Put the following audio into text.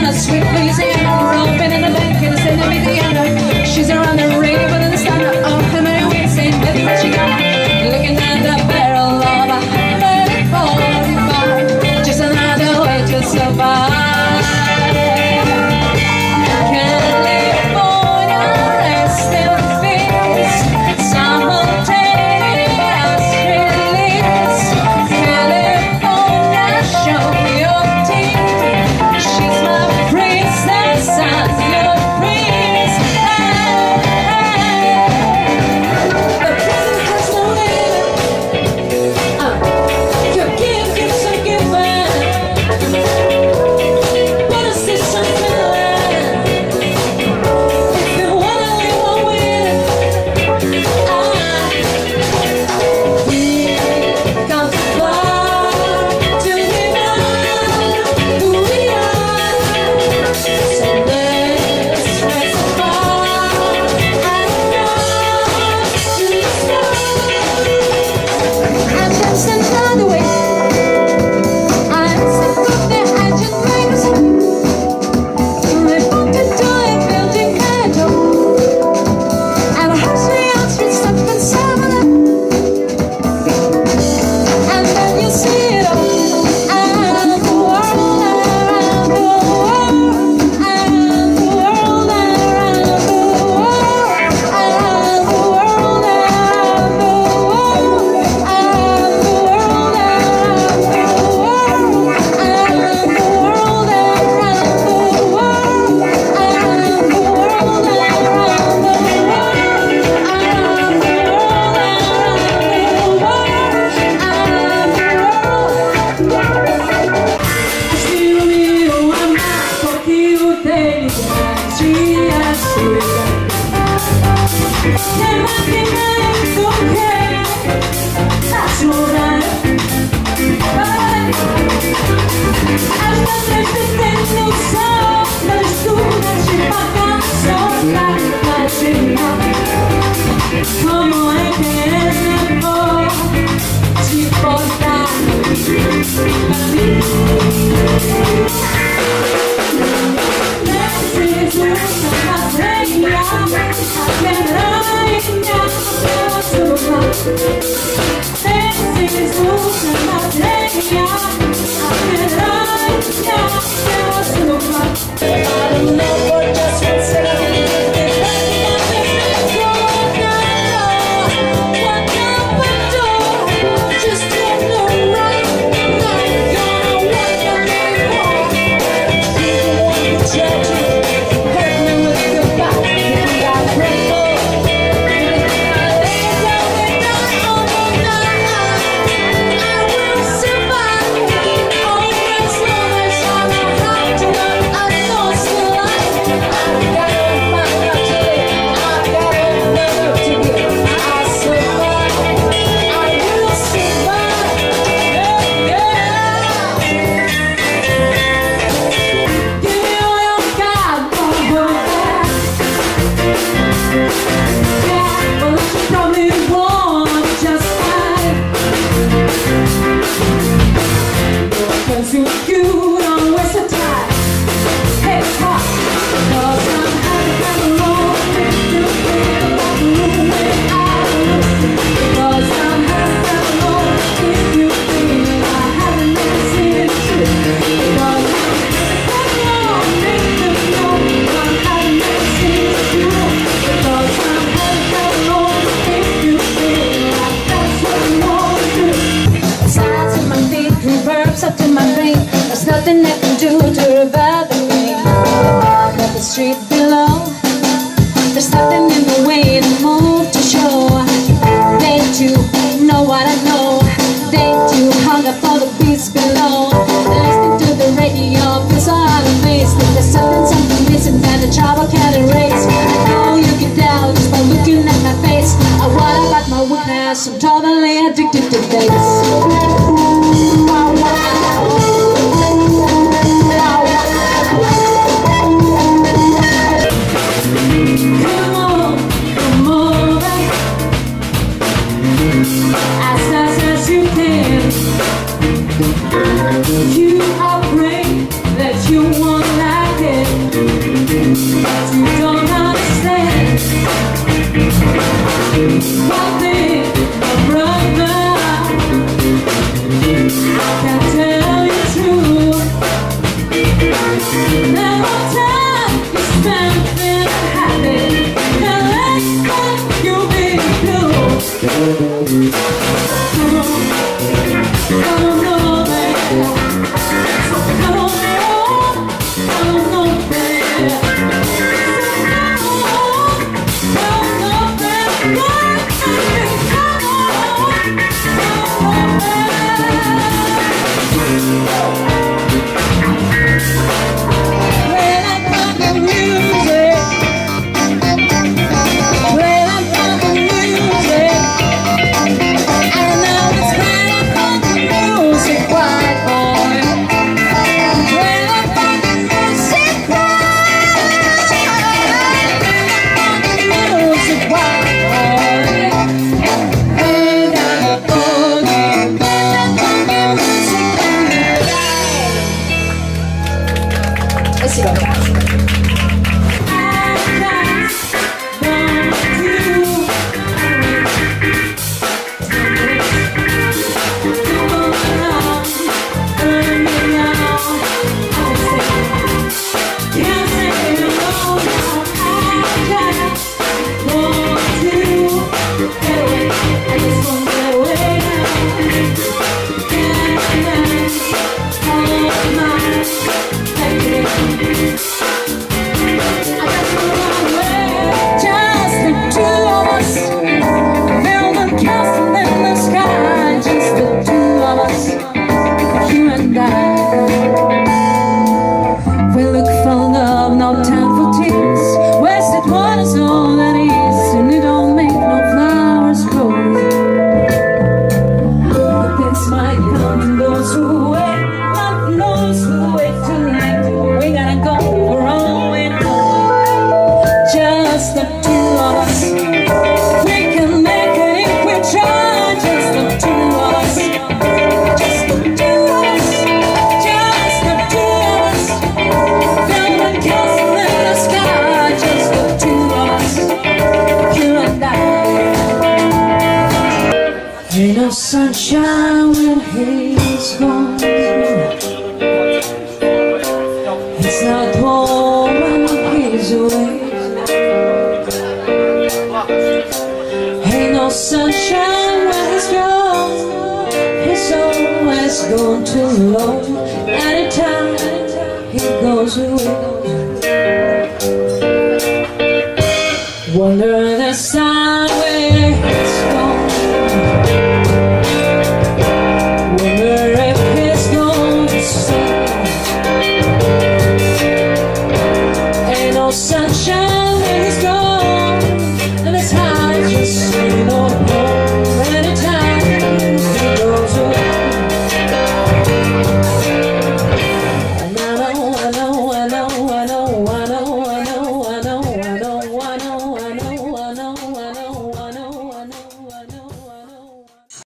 and a sweet Louisiana, roping in the bank and sending me the other. She's around the radio with the star of her merry way, saying baby what you got, looking at the barrel of a 145, just another way to survive. Nothing I can do to revive the pain. But the street below, there's nothing in the way to move to show. They too know what I know. They too hung up all the beats below. Listening to the radio, feels so out of place. There's something missing that the trouble can't erase. I know you can tell just by looking at my face. What about my weakness? I'm totally addicted to bass. You are great, that you want like Now more time you spend feeling happy, the less time you'll be blue. Come on, baby. Come on, baby. Let's see what ain't no sunshine when he's gone. It's not warm when he's away. Ain't no sunshine when he's gone. He's always gone too long. Anytime he goes away.